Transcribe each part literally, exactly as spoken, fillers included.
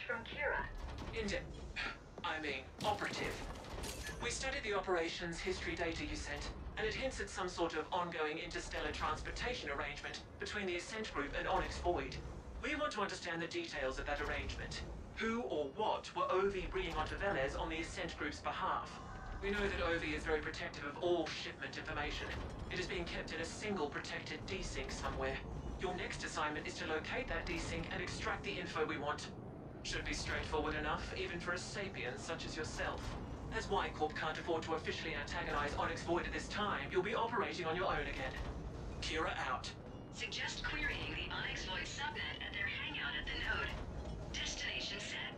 from Kira. Indent. I mean, operative. We studied the operations history data you sent, and it hints at some sort of ongoing interstellar transportation arrangement between the Ascent group and Onyx Void. We want to understand the details of that arrangement. Who or what were O V bringing onto Veles on the Ascent group's behalf? We know that O V is very protective of all shipment information. It is being kept in a single protected D-Sync somewhere. Your next assignment is to locate that D-Sync and extract the info we want. Should be straightforward enough, even for a sapient such as yourself. As Y Corp can't afford to officially antagonize Onyx Void at this time, you'll be operating on your own again. Kira out. Suggest querying the Onyx Void subnet at their hangout at the node. Destination set.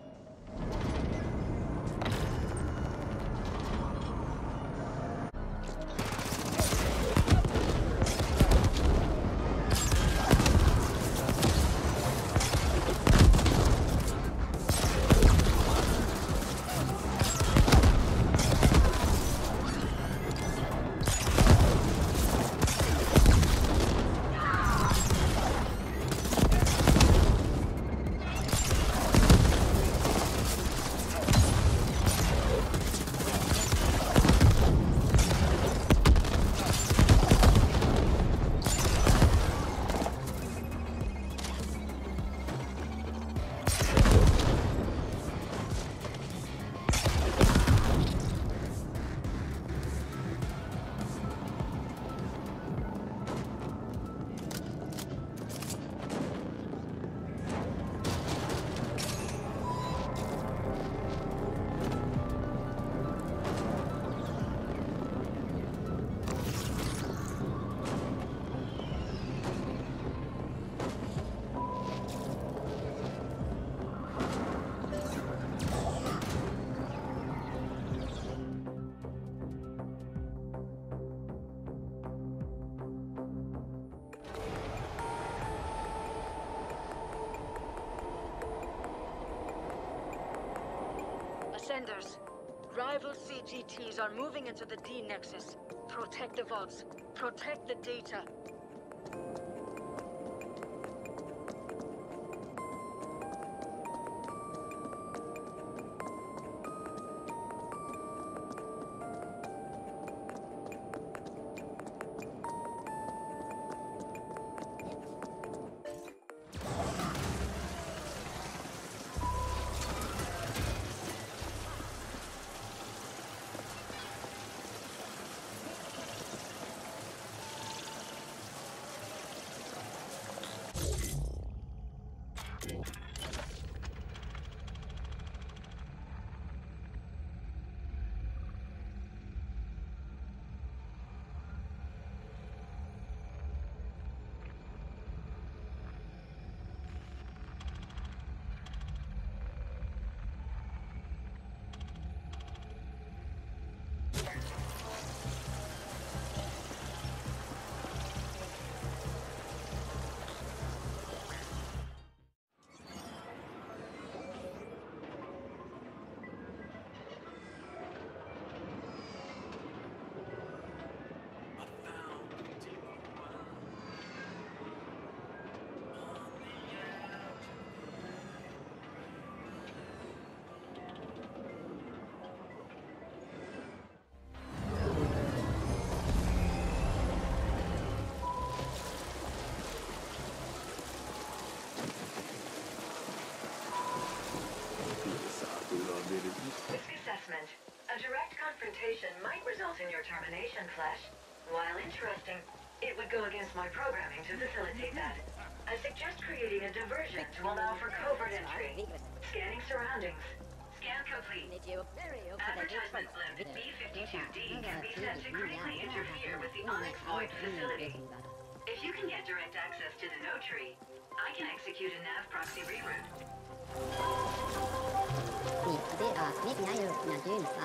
Ascenders. Rival C G Ts are moving into the D-Nexus. Protect the vaults. Protect the data. Risk assessment. A direct confrontation might result in your termination, Flesh. While interesting, it would go against my programming to facilitate that. I suggest creating a diversion to allow for covert entry. Scanning surroundings. Scan complete. Advertisement blimp B fifty-two D can be set to critically interfere with the Onyx Void facility. If you can get direct access to the node tree, I can execute a nav proxy reroute. Sì, poteva smettere una giunta.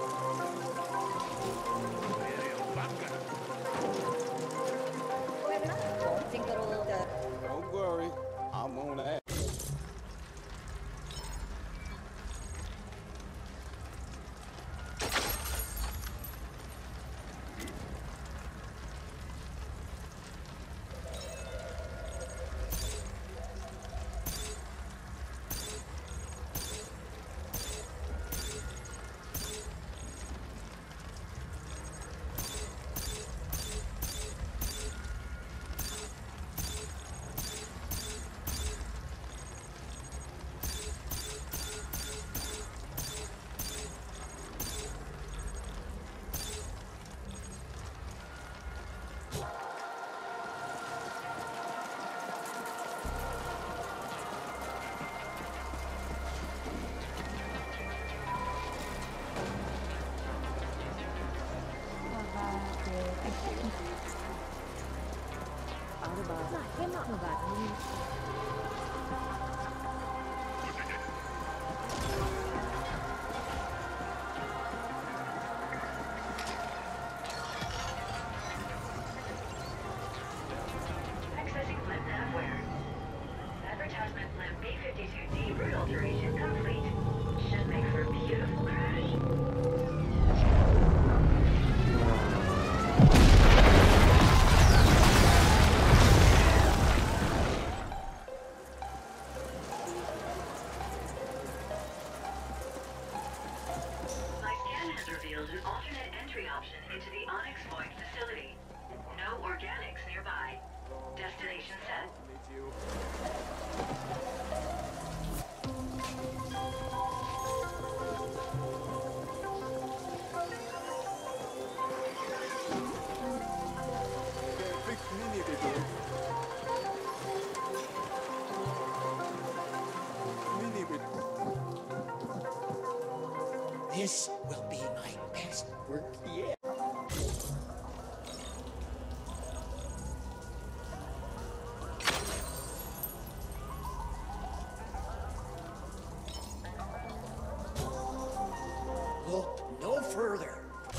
Don't worry, I'm on that. Accessing blimp navware. Advertisement blimp B fifty-two D route alteration complete. Should make for a beautiful crash. My scan has revealed an alternate entry option into the Onyx Void facility. No organics nearby. Destination set. This will be my best work yet. Look no further.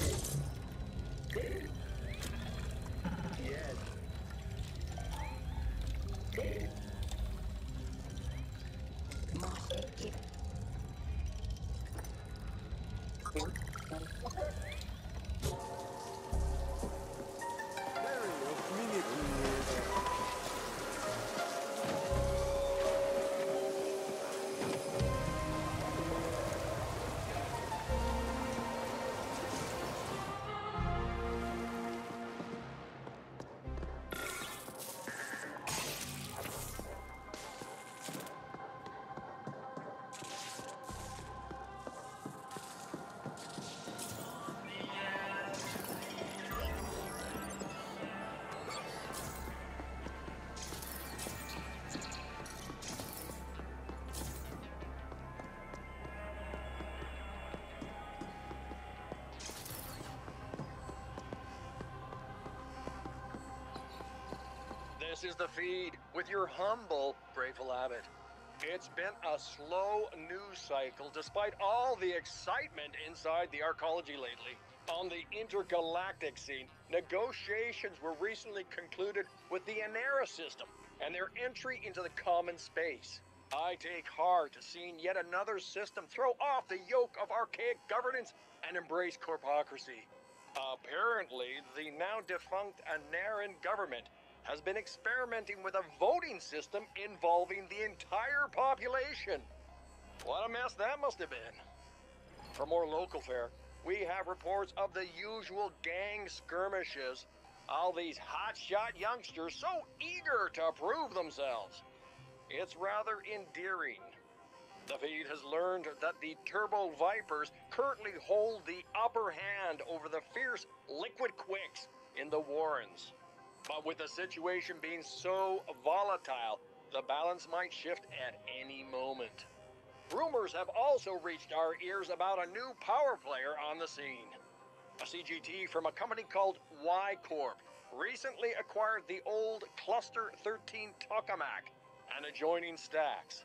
This is the feed with your humble Grateful Abbot. It's been a slow news cycle despite all the excitement inside the arcology lately. On the intergalactic scene, negotiations were recently concluded with the Anera system and their entry into the common space. I take heart to seeing yet another system throw off the yoke of archaic governance and embrace corpocracy. Apparently, the now defunct Aneran government has been experimenting with a voting system involving the entire population. What a mess that must have been. For more local fare, we have reports of the usual gang skirmishes. All these hotshot youngsters so eager to prove themselves. It's rather endearing. The feed has learned that the Turbo Vipers currently hold the upper hand over the fierce Liquid Quicks in the Warrens. But with the situation being so volatile, the balance might shift at any moment. Rumors have also reached our ears about a new power player on the scene. A C G T from a company called Y Corp recently acquired the old Cluster thirteen tokamak and adjoining stacks.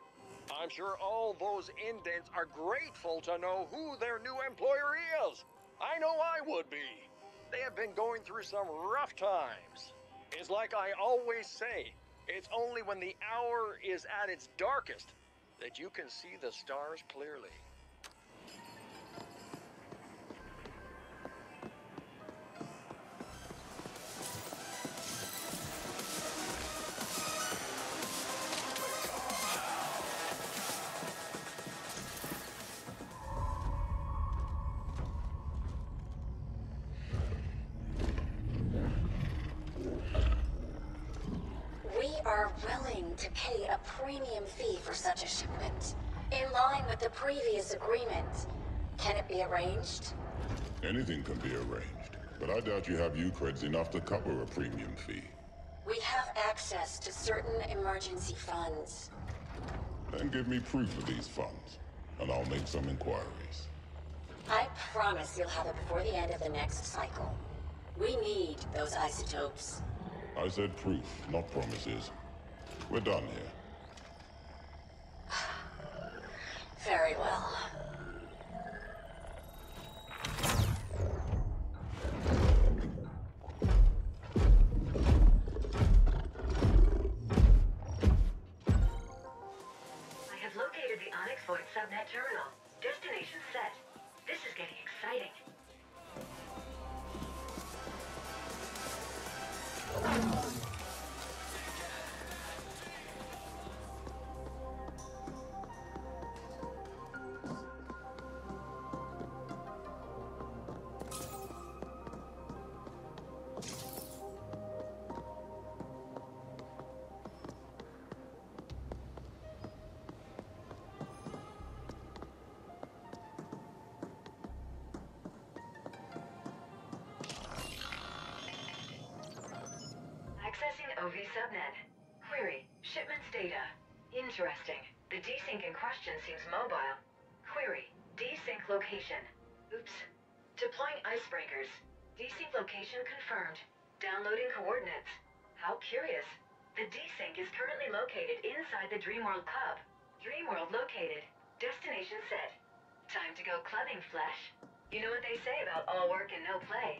I'm sure all those indents are grateful to know who their new employer is. I know I would be. They have been going through some rough times. It's like I always say, it's only when the hour is at its darkest that you can see the stars clearly. Are willing to pay a premium fee for such a shipment, in line with the previous agreement. Can it be arranged? Anything can be arranged, but I doubt you have U-Creds enough to cover a premium fee. We have access to certain emergency funds. Then give me proof of these funds, and I'll make some inquiries. I promise you'll have it before the end of the next cycle. We need those isotopes. I said proof, not promises. We're done here. Very well. I have located the Onyx Void subnet terminal. Destination set. This is getting exciting. Accessing O V subnet. Query. Shipments data. Interesting. The desync in question seems mobile. Query. Desync location. Oops. Deploying icebreakers. Desync location confirmed. Downloading coordinates. How curious. The desync is currently located inside the Dreamworld Hub. Dreamworld located. Destination set. Time to go clubbing, Flesh. You know what they say about all work and no play.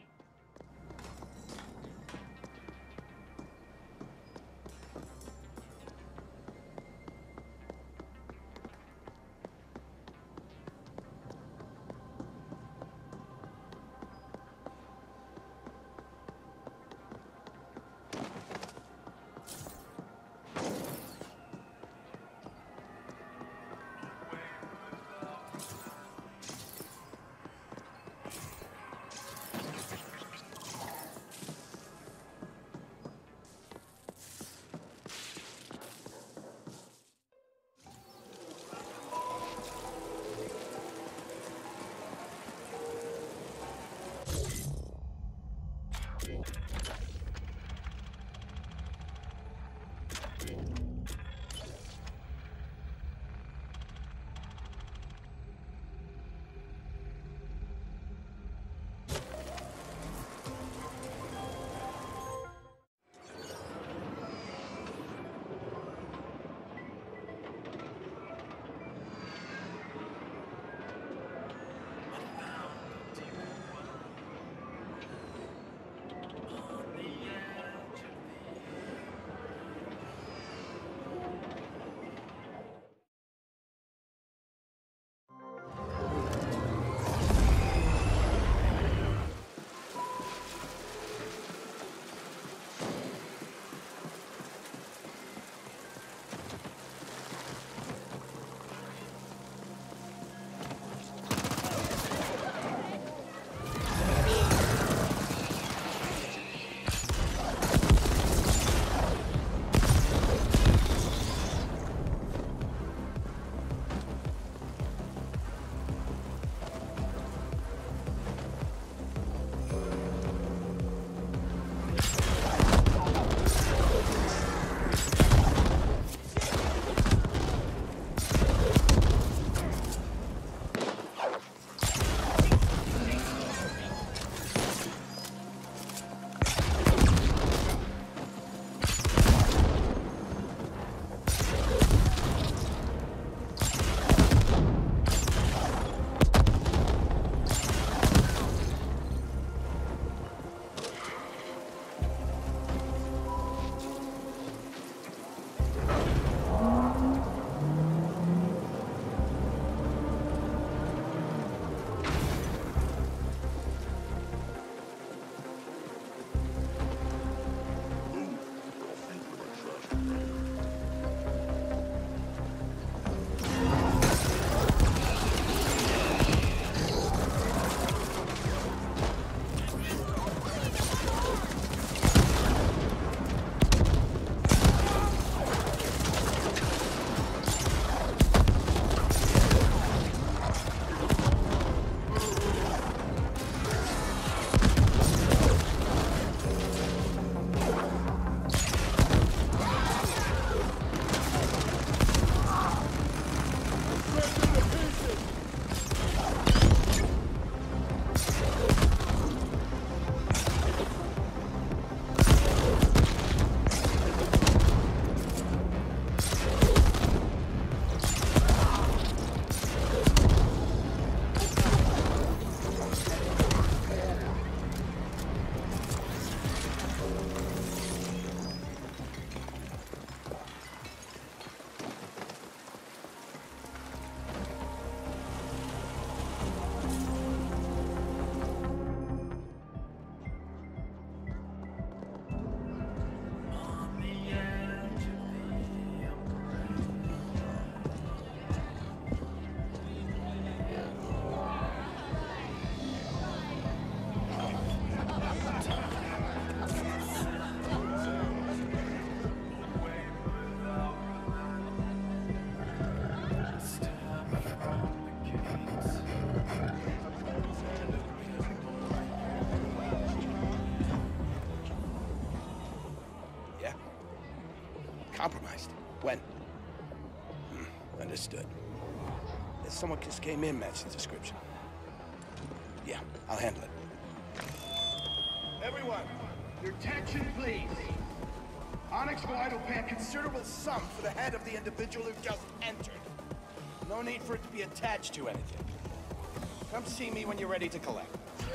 Compromised? When? Hmm, understood. If someone just came in, match the description. Yeah, I'll handle it. Everyone, your attention, please. Onyx will idle pay a considerable sum for the head of the individual who just entered. No need for it to be attached to anything. Come see me when you're ready to collect.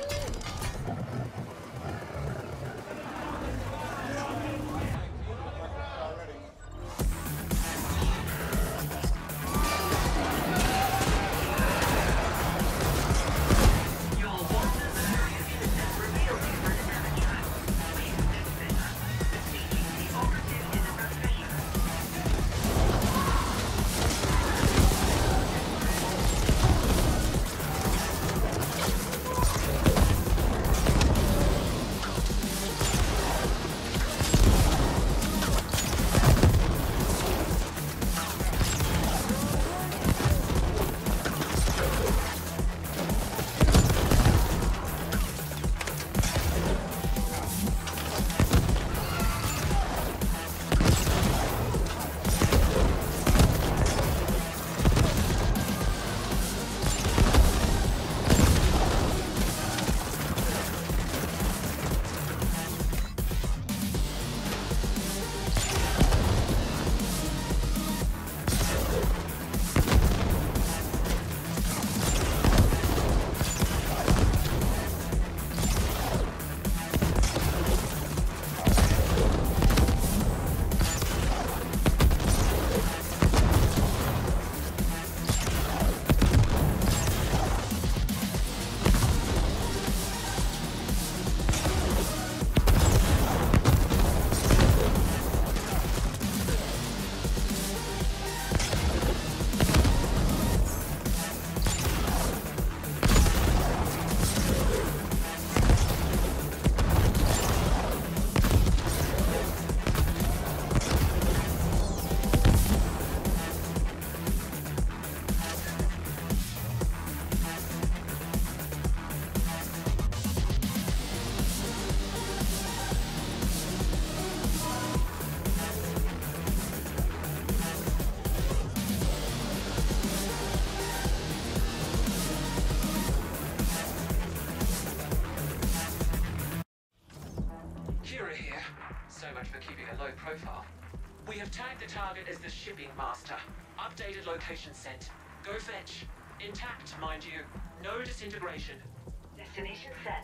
Profile. We have tagged the target as the shipping master. Updated location sent. Go fetch. Intact, mind you. No disintegration. Destination set.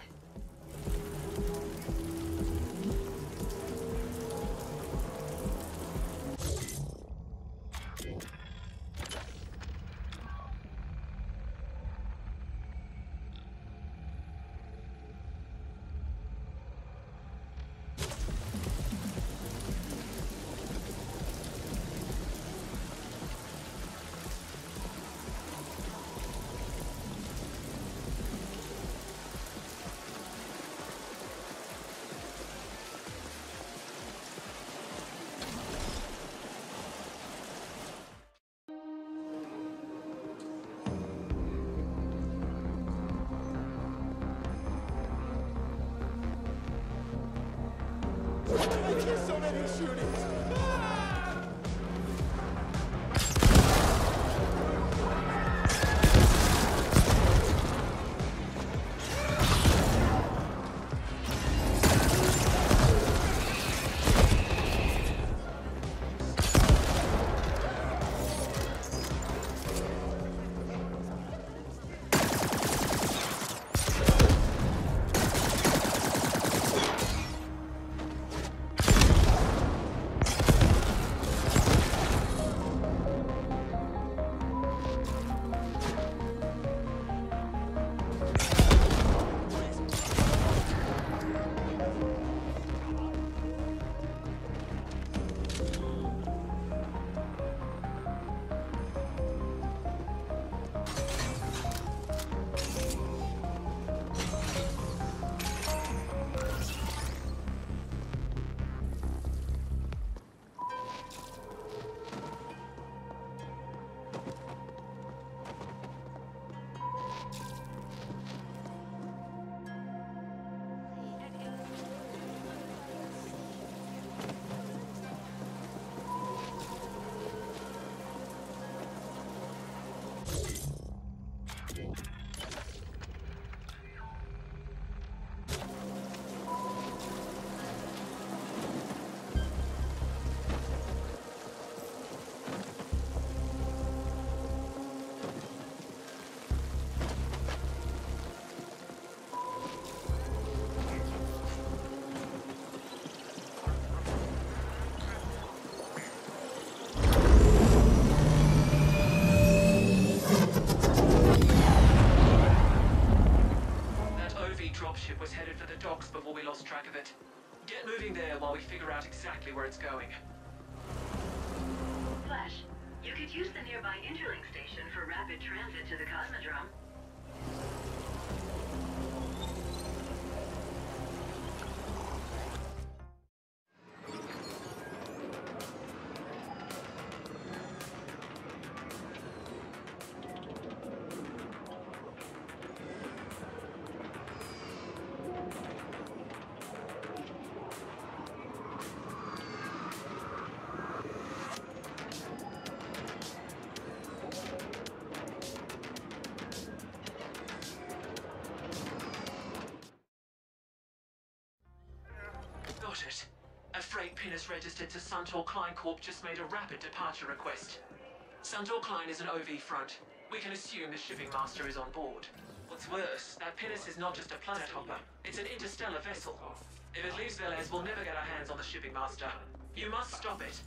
So many shootings! track of it. Get moving there while we figure out exactly where it's going. Flash, you could use the nearby interlink station for rapid transit to the Cosmodrome. Got it. A freight pinnace registered to Suntor Klein Corp just made a rapid departure request. Suntor Klein is an O V front. We can assume the shipping master is on board. What's worse, that pinnace is not just a planet hopper. It's an interstellar vessel. If it leaves Veles, we'll never get our hands on the shipping master. You must stop it.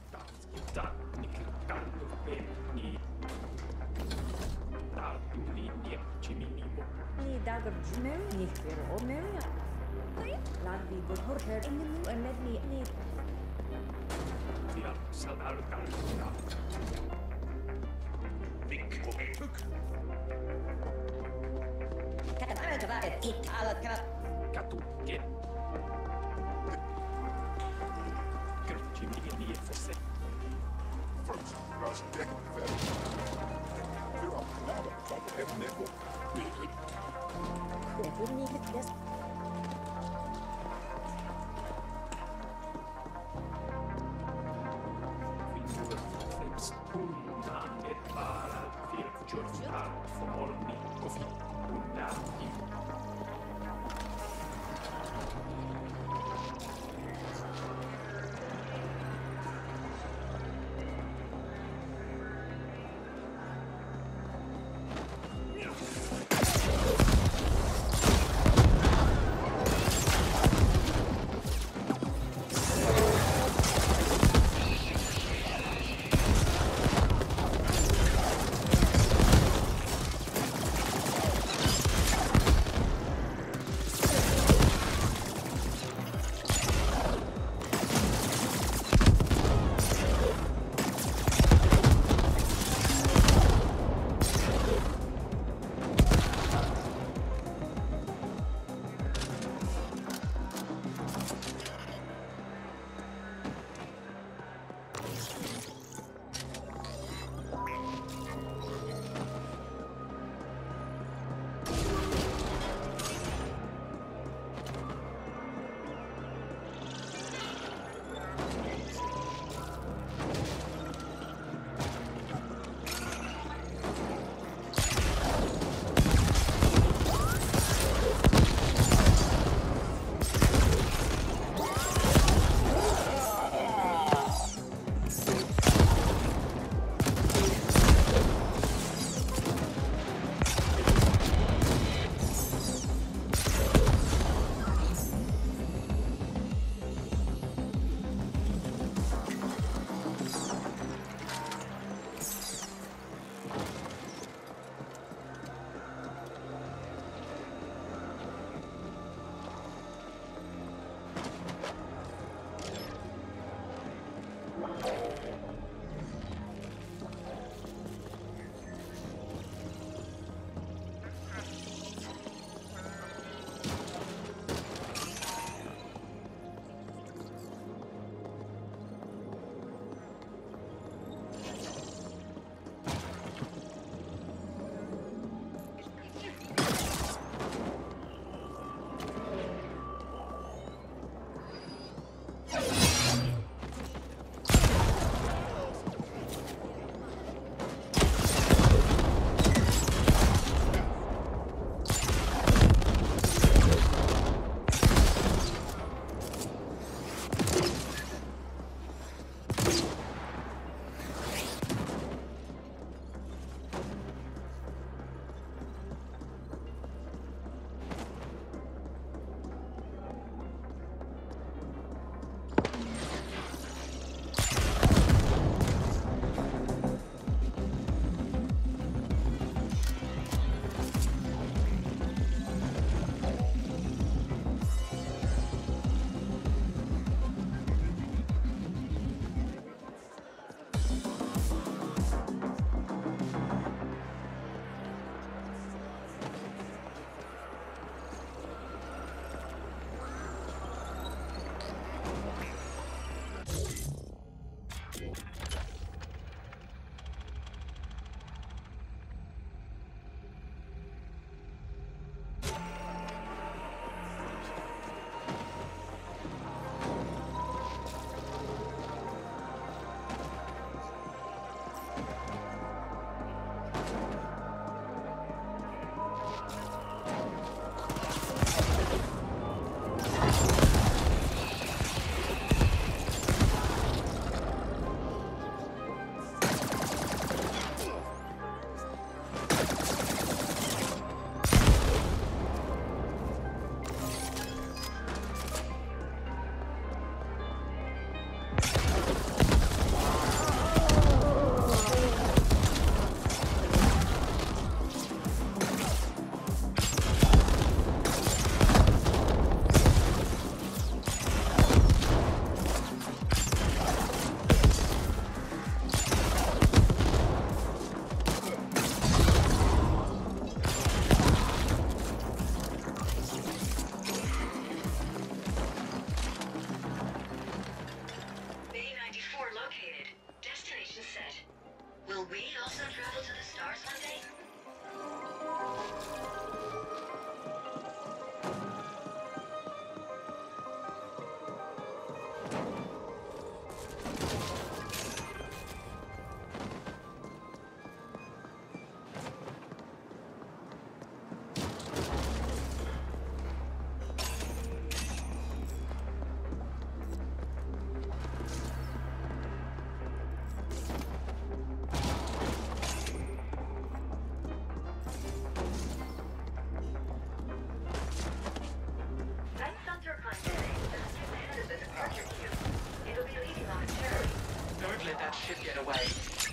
that ship get away.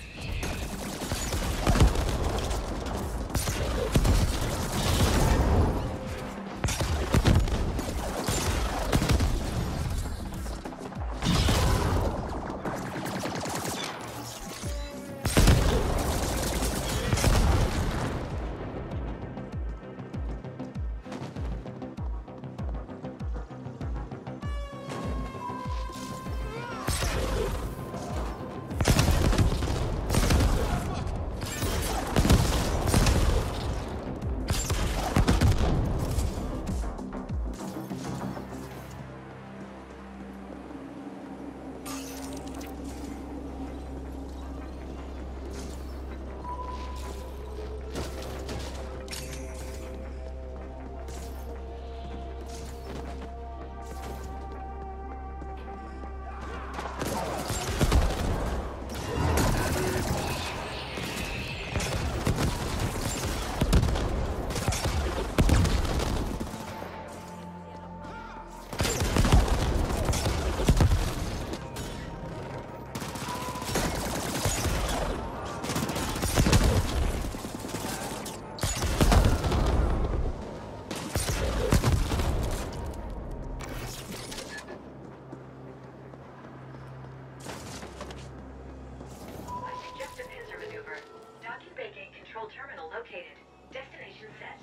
Terminal located. Destination set.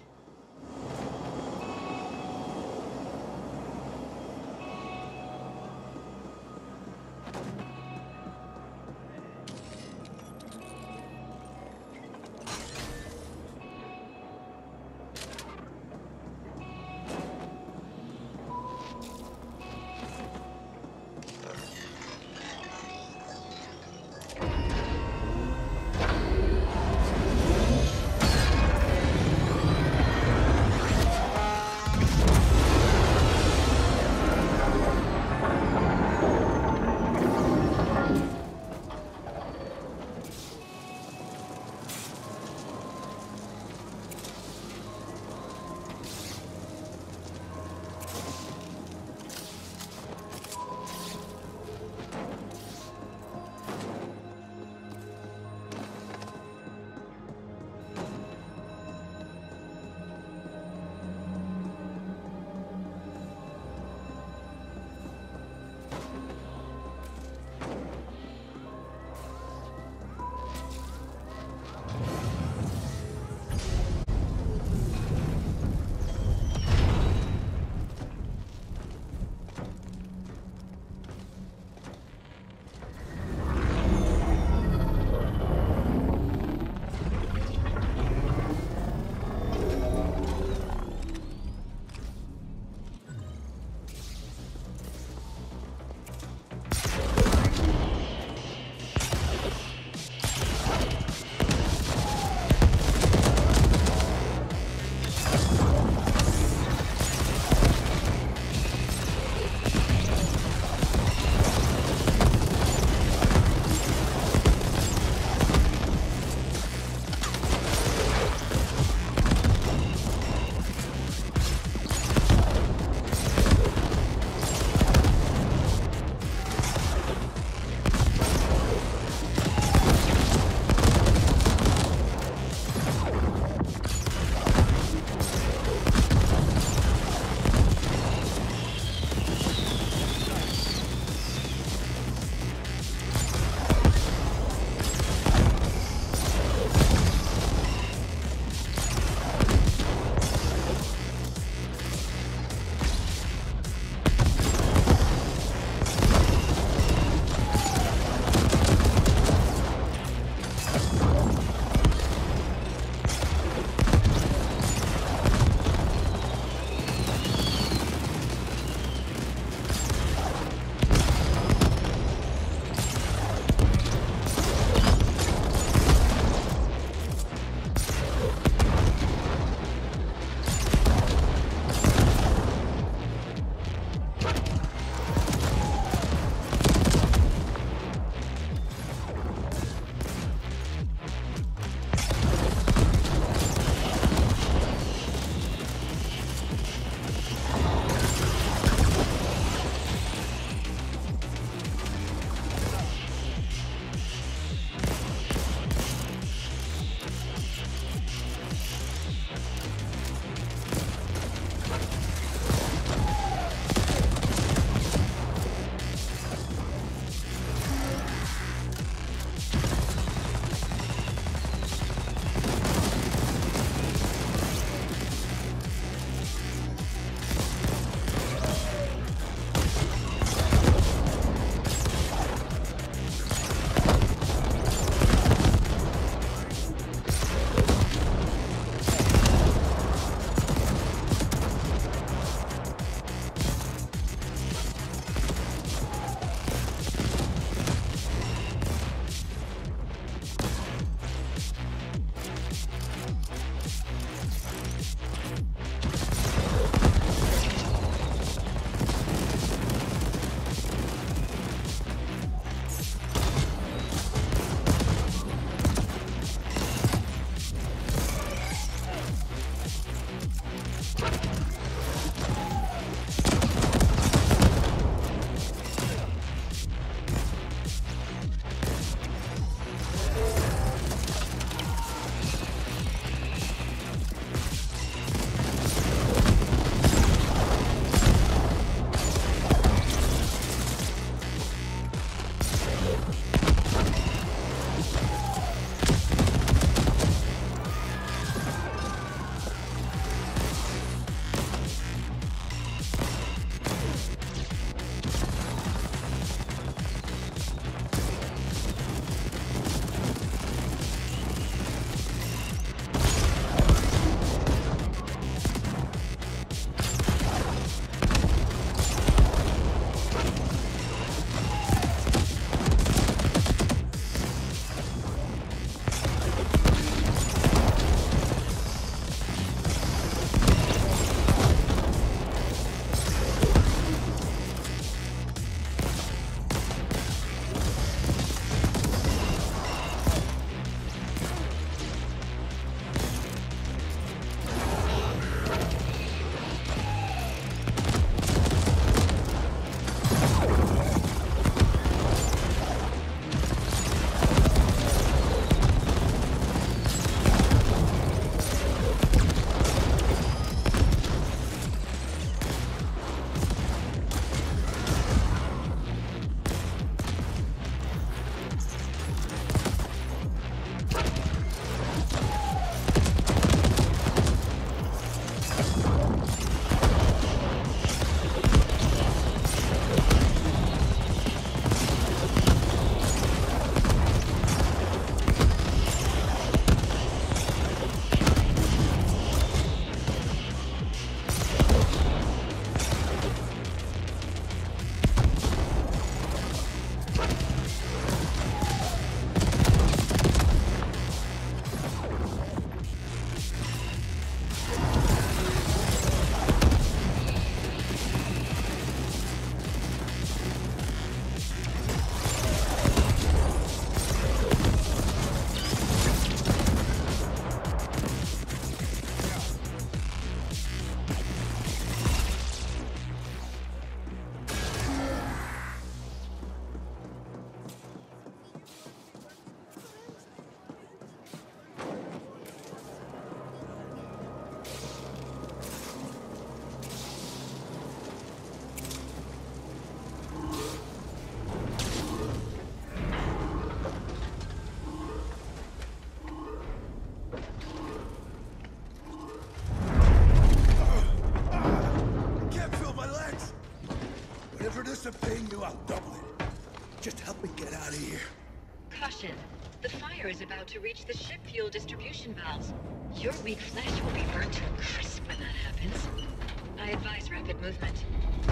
Caution. The fire is about to reach the ship fuel distribution valves. Your weak flesh will be burnt to a crisp when that happens. I advise rapid movement.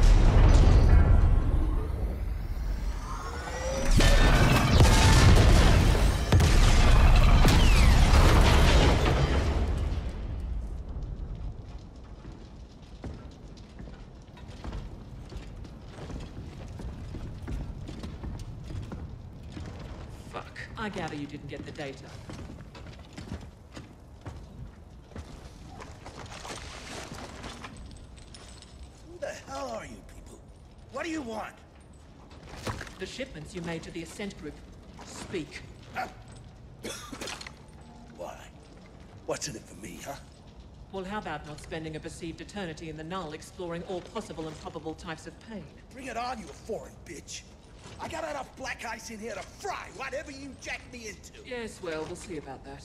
I gather you didn't get the data. Who the hell are you people? What do you want? The shipments you made to the Ascent group. Speak. Huh? Why? What's in it for me, huh? Well, how about not spending a perceived eternity in the null exploring all possible and probable types of pain? Bring it on, you foreign bitch. I got enough black ice in here to fry whatever you jack me into. Yes, well, we'll see about that.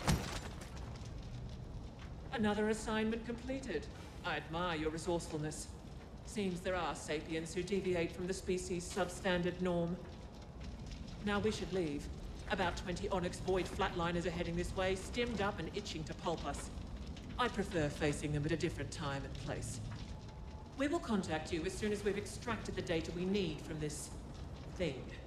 Another assignment completed. I admire your resourcefulness. Seems there are sapiens who deviate from the species' substandard norm. Now we should leave. About twenty Onyx Void flatliners are heading this way, stimmed up and itching to pulp us. I prefer facing them at a different time and place. We will contact you as soon as we've extracted the data we need from this thing.